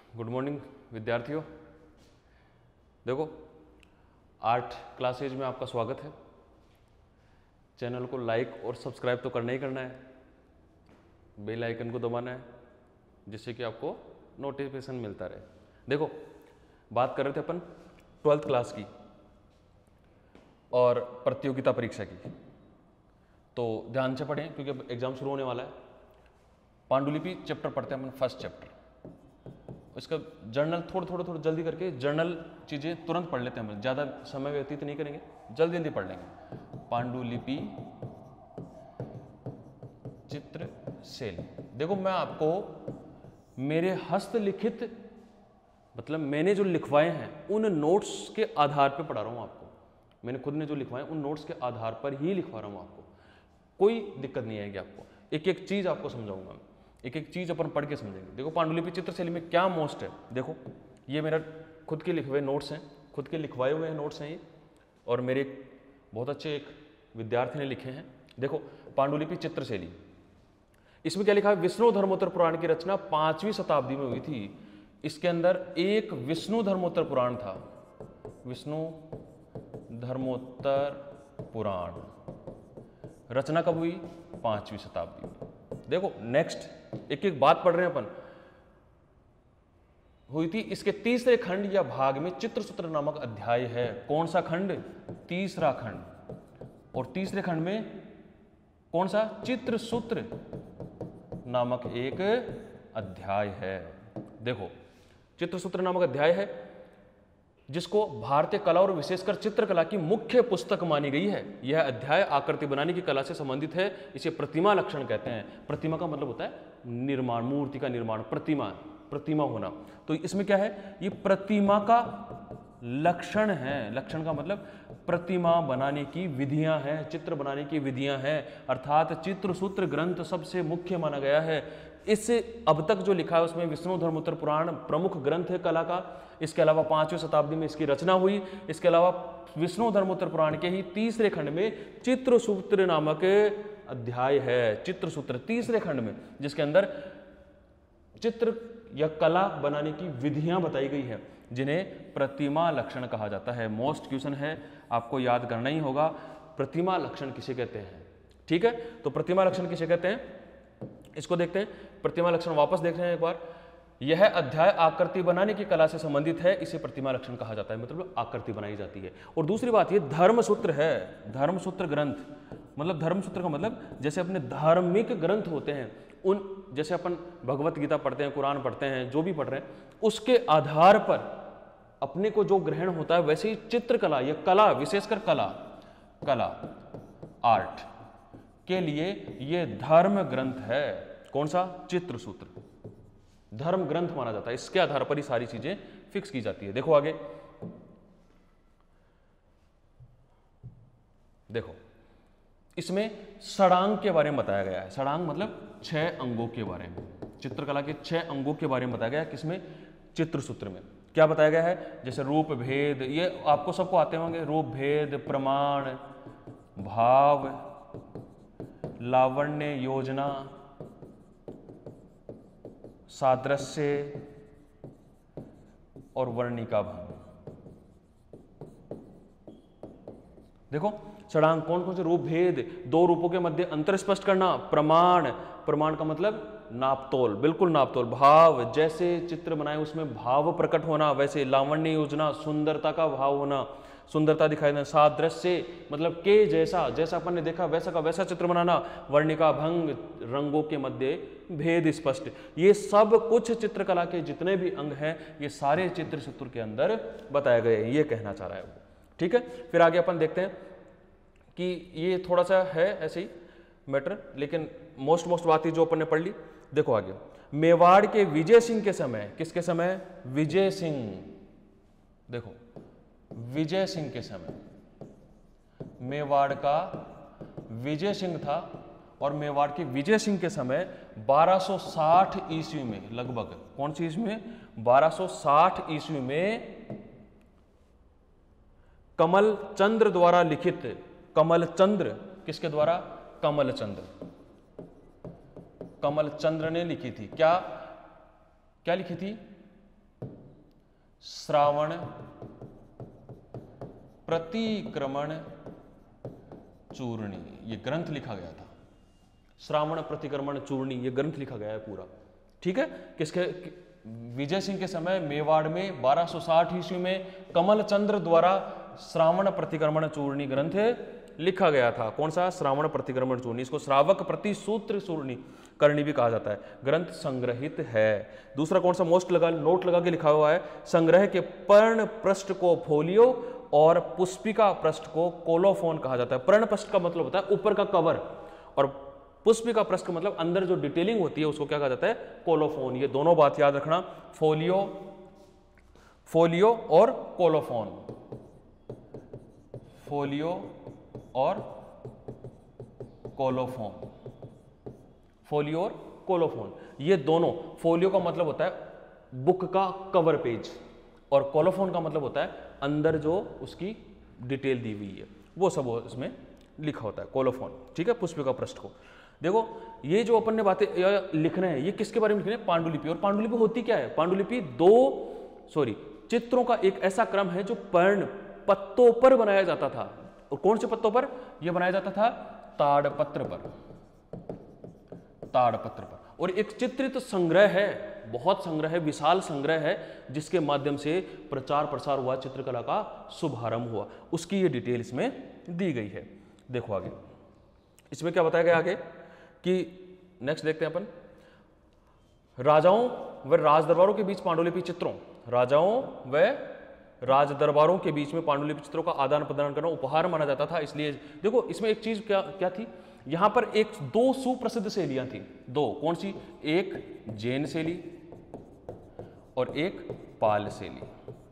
Good morning विद्यार्थियों। देखो, art classes में आपका स्वागत है। चैनल को लाइक और सब्सक्राइब तो करना ही करना है, बेल आइकन को दबाना है जिससे कि आपको नोटिफिकेशन मिलता रहे। देखो, बात कर रहे थे अपन 12th क्लास की और प्रतियोगिता परीक्षा की, तो ध्यान से पढ़ें क्योंकि अब एग्जाम शुरू होने वाला है। पांडुलिपि चैप्टर पढ़ते हैं अपन, फर्स्ट चैप्टर। इसका जर्नल थोड़ा जल्दी करके जर्नल चीज़ें तुरंत पढ़ लेते हैं हम, ज़्यादा समय व्यतीत नहीं करेंगे, जल्दी जल्दी पढ़ लेंगे। पांडुलिपि चित्रशैली। देखो, मैं आपको मेरे हस्तलिखित मतलब मैंने जो लिखवाए हैं उन नोट्स के आधार पर पढ़ा रहा हूँ आपको। मैंने खुद ने जो लिखवाए उन नोट्स के आधार पर ही लिखवा रहा हूँ आपको, कोई दिक्कत नहीं आएगी आपको। एक एक चीज़ आपको समझाऊंगा, एक एक चीज़ अपन पढ़ के समझेंगे। देखो, पांडुलिपि चित्रशैली में क्या मोस्ट है। देखो, ये मेरा खुद के लिखे हुए नोट्स हैं, खुद के लिखवाए हुए नोट्स हैं ये, और मेरे बहुत अच्छे एक विद्यार्थी ने लिखे हैं। देखो, पांडुलिपि चित्रशैली, इसमें क्या लिखा है? विष्णु धर्मोत्तर पुराण की रचना 5वीं शताब्दी में हुई थी। इसके अंदर एक विष्णु धर्मोत्तर पुराण था, विष्णु धर्मोत्तर पुराण। रचना कब हुई? 5वीं शताब्दी में। देखो, नेक्स्ट एक एक बात पढ़ रहे हैं अपन। हुई थी इसके तीसरे खंड या भाग में चित्रसूत्र नामक अध्याय है। कौन सा खंड? तीसरा खंड। और तीसरे खंड में कौन सा? चित्रसूत्र नामक एक अध्याय है। देखो, चित्रसूत्र नामक अध्याय है जिसको भारतीय कला और विशेषकर चित्रकला की मुख्य पुस्तक मानी गई है। यह अध्याय आकृति बनाने की कला से संबंधित है। इसे प्रतिमा लक्षण कहते हैं। प्रतिमा का मतलब होता है निर्माण, मूर्ति का निर्माण, प्रतिमा होना। तो इसमें क्या है? ये प्रतिमा का लक्षण है। लक्षण का मतलब प्रतिमा बनाने की विधियां हैं, चित्र बनाने की विधियां हैं, अर्थात चित्रसूत्र ग्रंथ सबसे मुख्य माना गया है। इससे अब तक जो लिखा है उसमें विष्णु धर्मोत्तर पुराण प्रमुख ग्रंथ है कला का। इसके अलावा 5वीं शताब्दी में इसकी रचना हुई। इसके अलावा विष्णु धर्मोत्तर पुराण के ही तीसरे खंड में चित्रसूत्र नामक अध्याय है। चित्रसूत्र तीसरे खंड में, जिसके अंदर चित्र या कला बनाने की विधियां बताई गई है, जिन्हें प्रतिमा लक्षण कहा जाता है। मोस्ट क्वेश्चन है, आपको याद करना ही होगा, प्रतिमा लक्षण किसे कहते हैं। ठीक है, तो प्रतिमा लक्षण किसे कहते हैं इसको देखते हैं। प्रतिमा लक्षण वापस देख रहे हैं एक बार। यह अध्याय आकृति बनाने की कला से संबंधित है, इसे प्रतिमा लक्षण कहा जाता है, मतलब आकृति बनाई जाती है। और दूसरी बात, ये धर्मसूत्र है। धर्मसूत्र ग्रंथ मतलब, धर्मसूत्र का मतलब जैसे अपने धार्मिक ग्रंथ होते हैं, उन जैसे अपन भगवत गीता पढ़ते हैं, कुरान पढ़ते हैं, जो भी पढ़ रहे हैं, उसके आधार पर अपने को जो ग्रहण होता है, वैसे ही चित्रकला या कला, विशेषकर कला आर्ट के लिए ये धर्म ग्रंथ है। कौन सा? चित्रसूत्र धर्म ग्रंथ माना जाता है। इसके आधार पर ही सारी चीजें फिक्स की जाती है। देखो आगे, देखो इसमें षडांग के बारे में बताया गया है। षडांग मतलब 6 अंगों के बारे में, चित्रकला के 6 अंगों के बारे में बताया गया है। किसमें? चित्रसूत्र में। क्या बताया गया है? जैसे रूप भेद, ये आपको सबको आते होंगे। रूप भेद, प्रमाण, भाव, लावण्य, योजना, सादृश्य और वर्णिका भंग। देखो, षडांग कौन कौन से? रूप भेद, 2 रूपों के मध्य अंतर स्पष्ट करना। प्रमाण का मतलब नापतोल, बिल्कुल नापतोल। भाव, जैसे चित्र बनाए उसमें भाव प्रकट होना, वैसे। लावण्य, योजना, सुंदरता का भाव होना, सुंदरता दिखाई देना। सादृश्य मतलब के जैसा, जैसा अपन ने देखा वैसा का वैसा चित्र बनाना। वर्णिका भंग, रंगों के मध्य भेद स्पष्ट। ये सब कुछ चित्रकला के जितने भी अंग हैं, ये सारे चित्रसूत्र के अंदर बताए गए हैं, ये कहना चाह रहा है वो। ठीक है, फिर आगे अपन देखते हैं कि ये थोड़ा सा है ऐसे ही मैटर, लेकिन मोस्ट बात ही जो अपन ने पढ़ ली। देखो आगे, मेवाड़ के विजय सिंह के समय, किसके समय? विजय सिंह। देखो, विजय सिंह के समय, मेवाड़ का विजय सिंह था, और मेवाड़ के विजय सिंह के समय 1260 ईस्वी में लगभग, कौन सी ईस्वी में? 1260 ईस्वी में कमल चंद्र द्वारा लिखित, कमल चंद्र किसके द्वारा? कमल चंद्र ने लिखी थी। क्या लिखी थी? श्रावण प्रतिक्रमण चूर्णी, ये ग्रंथ लिखा गया था। श्रावण प्रतिक्रमण चूर्णी, ये ग्रंथ लिखा गया है पूरा। ठीक है, किसके? विजय सिंह के समय मेवाड़ में 1260 ईस्वी में कमल चंद्र द्वारा श्रावण प्रतिक्रमण चूर्णी ग्रंथ लिखा गया था। कौन सा? श्रावण प्रतिक्रमण चूर्णी। इसको श्रावक प्रतिसूत्र चूर्णी करणी भी कहा जाता है। ग्रंथ संग्रहित है। दूसरा कौन सा? मोस्ट लगा, नोट लगा के लिखा हुआ है, संग्रह के पर्ण पृष्ठ को फोलियो और पुष्पिका पृष्ठ को कोलोफोन कहा जाता है। पर्ण पृष्ठ का मतलब होता है ऊपर का कवर, और पुष्पिका पृष्ठ का मतलब अंदर जो डिटेलिंग होती है उसको क्या कहा जाता है? कोलोफोन। ये दोनों बात याद रखना, फोलियो और कोलोफोन। फोलियो और कोलोफोन, फोलियो और कोलोफोन, ये दोनों। फोलियो का मतलब होता है बुक का कवर पेज, और कोलोफोन का मतलब होता है अंदर जो उसकी डिटेल दी हुई है वो सब इसमें लिखा होता है, कोलोफोन। ठीक है, पुष्पिका पृष्ठ को। देखो ये जो अपन ने बातें लिख रहे हैं ये किसके बारे में लिख रहे हैं? पांडुलिपि। और पांडुलिपि होती क्या है? पांडुलिपि चित्रों का एक ऐसा क्रम है जो पर्ण पत्तों पर बनाया जाता था। और कौन से पत्तों पर यह बनाया जाता था? ताड़पत्र पर, ताड़पत्र पर। और एक चित्रित संग्रह है, बहुत संग्रह है, विशाल संग्रह है, जिसके माध्यम से प्रचार प्रसार हुआ, चित्रकला का शुभारंभ हुआ, उसकी ये डिटेल इसमें दी गई है। देखो आगे इसमें क्या बताया गया आगे कि नेक्स्ट देखते हैं अपन, राजाओं व राजदरबारों के बीच पांडुलिपि चित्रों, राजाओं व राज दरबारों के बीच में पांडुलिपि चित्रों का आदान प्रदान करना उपहार माना जाता था। इसलिए देखो इसमें एक चीज क्या थी, यहां पर दो सुप्रसिद्ध शैलियां थी। दो, कौन सी? एक जैन शैली और एक पाल शैली।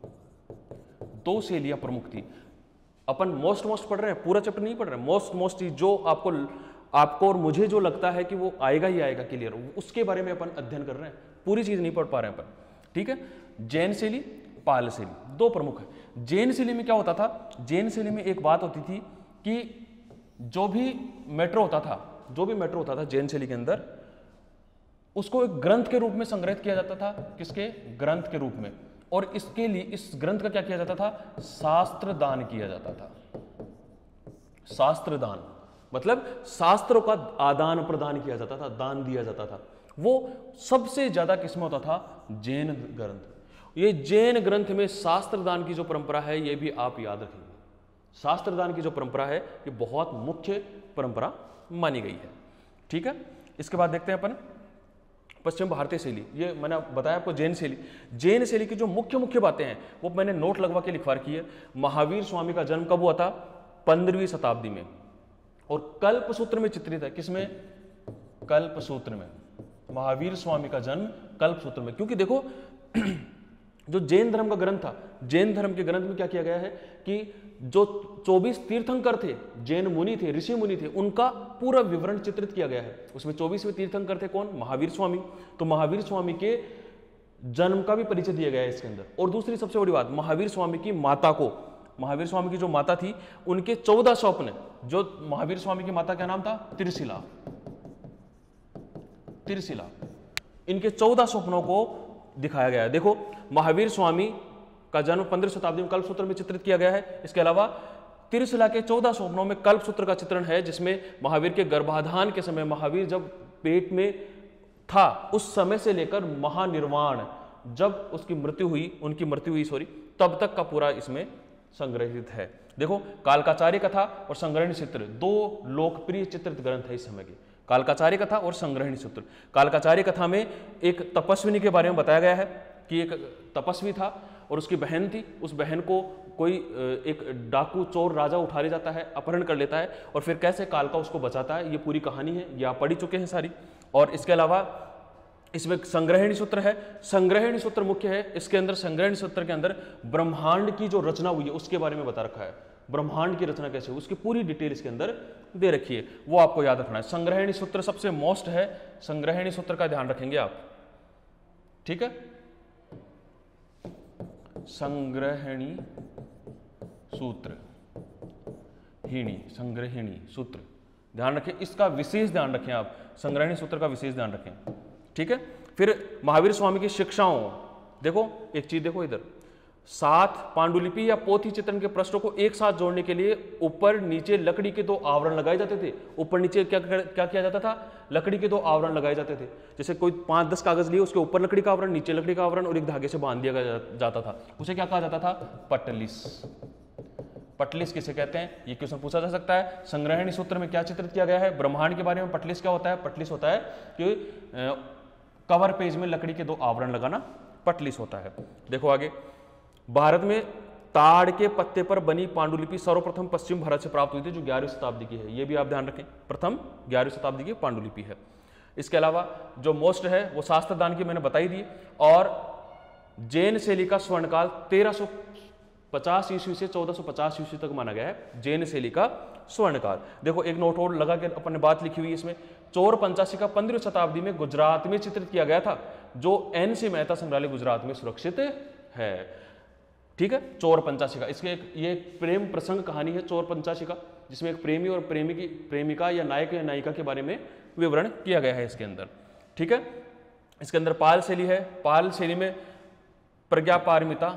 दो शैलियां प्रमुख थी। अपन मोस्ट पढ़ रहे हैं, पूरा चैप्टर नहीं पढ़ रहे हैं। मोस्ट चीज जो आपको और मुझे जो लगता है कि वो आएगा ही आएगा क्लियर, उसके बारे में अपन अध्ययन कर रहे हैं, पूरी चीज नहीं पढ़ पा रहे हैं अपन। ठीक है, जैन शैली, पाल शैली, दो प्रमुख है। जैन शैली में क्या होता था? जैन शैली में एक बात होती थी कि जो भी मैटर होता था जैन शैली के अंदर, उसको एक ग्रंथ के रूप में संग्रहित किया जाता था। किसके? ग्रंथ के रूप में। और इसके लिए इस ग्रंथ का क्या किया जाता था? शास्त्र दान किया जाता था। शास्त्र दान मतलब शास्त्रों का आदान प्रदान किया जाता था, दान दिया जाता था। वो सबसे ज्यादा किसमें होता था? जैन ग्रंथ। ये जैन ग्रंथ में शास्त्र दान की जो परंपरा है ये भी आप याद रखेंगे। शास्त्र दान की जो परंपरा है ये बहुत मुख्य परंपरा मानी गई है। ठीक है, इसके बाद देखते हैं अपन पश्चिम भारतीय शैली। ये मैंने बताया आपको जैन शैली। जैन शैली की जो मुख्य बातें हैं वो मैंने नोट लगवा के लिखवा रखी है। महावीर स्वामी का जन्म कब हुआ था? 15वीं शताब्दी में, और कल्पसूत्र में चित्रित है। किसमें? कल्पसूत्र में। महावीर स्वामी का जन्म कल्पसूत्र में। क्योंकि देखो जो जैन धर्म का ग्रंथ था, जैन धर्म के ग्रंथ में क्या किया गया है कि जो 24 तीर्थंकर थे, जैन मुनि थे, ऋषि मुनि थे, उनका पूरा विवरण चित्रित किया गया है। उसमें 24वें तीर्थंकर थे कौन? महावीर स्वामी। तो महावीर स्वामी के जन्म का भी परिचय दिया गया है इसके अंदर। और दूसरी सबसे बड़ी बात, महावीर स्वामी की माता को, महावीर स्वामी की जो माता थी उनके 14 स्वप्न, जो महावीर स्वामी की माता क्या नाम था? त्रिशिला। इनके 14 स्वप्नों को दिखाया गया है। देखो महावीर स्वामी का जन्म 15वीं शताब्दी में कल्पसूत्र में चित्रित किया गया है। इसके अलावा त्रिशिला के 14 स्वप्नों में कल्पसूत्र का चित्रण है, जिसमें महावीर के गर्भाधान के समय, महावीर जब पेट में था उस समय से लेकर महानिर्वाण, जब उसकी मृत्यु हुई, उनकी मृत्यु हुई तब तक का पूरा इसमें संग्रहित है। देखो कालकाचार्य कथा और संग्रहणी चित्र दो लोकप्रिय चित्रित ग्रंथ है इस समय के, कालकाचार्य कथा और संग्रहणी चित्र। कालकाचार्य कथा में एक तपस्विनी के बारे में बताया गया है कि एक तपस्वी था और उसकी बहन थी। उस बहन को कोई एक डाकू चोर राजा उठा ले जाता है, अपहरण कर लेता है, और फिर कैसे कालका उसको बचाता है, ये पूरी कहानी है, ये आप पढ़ चुके हैं सारी। और इसके अलावा इसमें संग्रहणी सूत्र है। संग्रहणी सूत्र मुख्य है। इसके अंदर संग्रहणी सूत्र के अंदर ब्रह्मांड की जो रचना हुई है उसके बारे में बता रखा है। ब्रह्मांड की रचना कैसे हुई उसकी पूरी डिटेल इसके अंदर दे रखी है, वो आपको याद रखना है। संग्रहणी सूत्र सबसे मोस्ट है, संग्रहणी सूत्र का ध्यान रखेंगे आप, ठीक है। संग्रहणी सूत्र, संग्रहणी सूत्र ध्यान रखें, इसका विशेष ध्यान रखें आप, संग्रहणी सूत्र का विशेष ध्यान रखें, ठीक है। फिर महावीर स्वामी की शिक्षाओं, देखो एक चीज देखो इधर, 7 पांडुलिपि या पोथी चित्रण के पृष्ठों को एक साथ जोड़ने के लिए ऊपर नीचे लकड़ी के 2 आवरण लगाए जाते थे। ऊपर नीचे क्या किया जाता था? लकड़ी के 2 आवरण लगाए जाते थे। जैसे कोई 5-10 कागज लिए, उसके ऊपर लकड़ी का आवरण, नीचे लकड़ी का आवरण और एक धागे से बांध दिया जाता था। उसे क्या कहा जाता था? पटलिस। पटलिस किसे कहते हैं? ये क्वेश्चन पूछा जा सकता है। संग्रहणी सूत्र में क्या चित्रित किया गया है? ब्रह्मांड के बारे में पटलिस क्या होता है? पटलिस होता है कि कवर पेज में लकड़ी के 2 आवरण लगाना, पटलिस होता है। देखो आगे, भारत में ताड़ के पत्ते पर बनी पांडुलिपि सर्वप्रथम पश्चिम भारत से प्राप्त हुई थी, जो 11वीं शताब्दी की है। ये भी आप ध्यान रखें, प्रथम 11वीं शताब्दी की पांडुलिपि है। इसके अलावा जो मोस्ट है वो शास्त्रदान की मैंने बताई दी, और जैन शैली का स्वर्णकाल 1350 ईस्वी से 1450 ईस्वी तक माना गया है, जैन शैली का स्वर्णकाल। देखो एक नोट और लगा के अपन ने बात लिखी हुई है इसमें, चोर पंचाशी का 15वीं शताब्दी में गुजरात में चित्रित किया गया था, जो NC मेहता संग्रहालय गुजरात में सुरक्षित है। ठीक है, चोर पंचाशी का, इसके ये प्रेम प्रसंग कहानी है चोर पंचाशी का, जिसमें एक प्रेमी और प्रेमिका या नायक या नायिका के बारे में विवरण किया गया है इसके अंदर। ठीक है, इसके अंदर पाल शैली है। पाल शैली में प्रज्ञापारमिता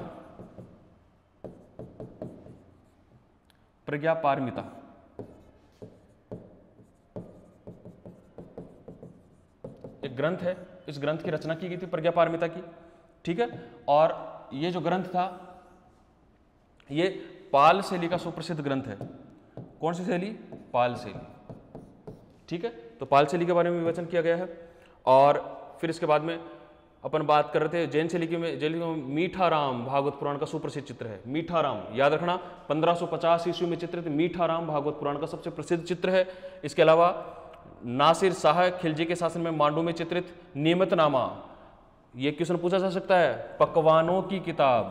एक ग्रंथ है, इस ग्रंथ की रचना की गई थी प्रज्ञापारमिता की। ठीक है, और ये जो ग्रंथ था ये पाल शैली का सुप्रसिद्ध ग्रंथ है। कौन सी शैली? पाल शैली। ठीक है, तो पाल शैली के बारे में विवेचन किया गया है। और फिर इसके बाद में अपन बात कर रहे थे जैन शैली में मीठा राम भागवत पुराण का सुप्रसिद्ध चित्र है। मीठा राम याद रखना, 1550 ईस्वी में चित्रित मीठा राम भागवत पुराण का सबसे प्रसिद्ध चित्र है। इसके अलावा नासिर शाह खिलजी के शासन में मांडू में चित्रित नियमितनामा, ये क्वेश्चन पूछा जा सकता है। पकवानों की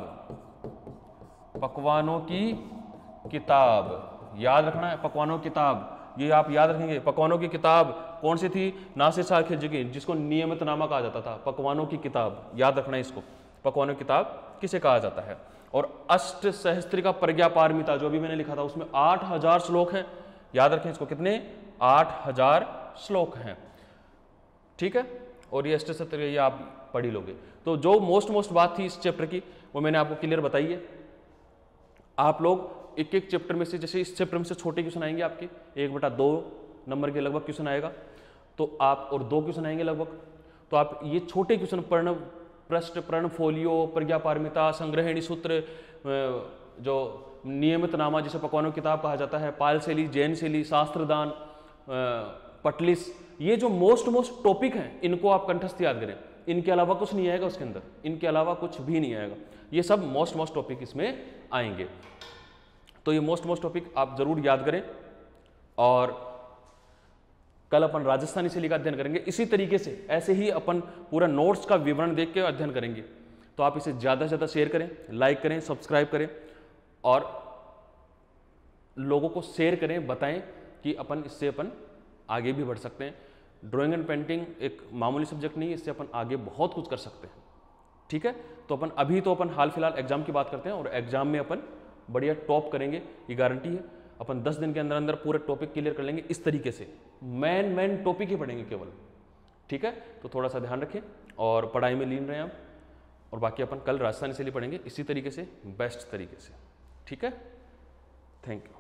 किताब याद रखना है, पकवानों की किताब, ये आप याद रखेंगे। पकवानों की किताब कौन सी थी? नासिर शाह खिलजी की, जिसको नियमितनामा कहा जाता था। पकवानों की किताब याद रखना है इसको, पकवानों की किताब किसे कहा जाता है। और अष्ट सहस्त्रिका प्रज्ञापारमिता जो भी मैंने लिखा था उसमें 8000 श्लोक हैं, याद रखें इसको, कितने? 8000 श्लोक हैं। ठीक है, और ये अष्ट सहस्त्र ये आप पढ़ ही लोगे। तो जो मोस्ट बात थी इस चैप्टर की वो मैंने आपको क्लियर बताई है। आप लोग एक एक चैप्टर में से, जैसे इस चैप्टर में से छोटे क्वेश्चन आएंगे आपके 1/2 नंबर के लगभग क्वेश्चन आएगा, तो आप, और 2 क्वेश्चन आएंगे लगभग, तो आप ये छोटे क्वेश्चन पृष्ठ, प्रणफोलियो, प्रज्ञापारमिता, संग्रहणी सूत्र, जो नियमितनामा जिसे पकवानों की किताब कहा जाता है, पाल शैली, जैन शैली, शास्त्रदान, पटलिस, ये जो मोस्ट टॉपिक हैं इनको आप कंठस्थ याद करें। इनके अलावा कुछ नहीं आएगा उसके अंदर, इनके अलावा कुछ भी नहीं आएगा। ये सब मोस्ट टॉपिक इसमें आएंगे। तो ये मोस्ट टॉपिक आप जरूर याद करें। और कल अपन राजस्थानी शैली का अध्ययन करेंगे इसी तरीके से, ऐसे ही अपन पूरा नोट्स का विवरण देख के अध्ययन करेंगे। तो आप इसे ज़्यादा से ज़्यादा शेयर करें, लाइक करें, सब्सक्राइब करें और लोगों को शेयर करें, बताएं कि अपन इससे अपन आगे भी बढ़ सकते हैं। ड्राइंग एंड पेंटिंग एक मामूली सब्जेक्ट नहीं है, इससे अपन आगे बहुत कुछ कर सकते हैं। ठीक है, तो अपन हाल फिलहाल एग्जाम की बात करते हैं, और एग्जाम में अपन बढ़िया टॉप करेंगे, ये गारंटी है। अपन 10 दिन के अंदर अंदर पूरे टॉपिक क्लियर कर लेंगे इस तरीके से, मेन टॉपिक ही पढ़ेंगे केवल। ठीक है, तो थोड़ा सा ध्यान रखें और पढ़ाई में लीन रहें आप, और बाकी अपन कल राजस्थानी शैली पढ़ेंगे इसी तरीके से, बेस्ट तरीके से। ठीक है, थैंक यू।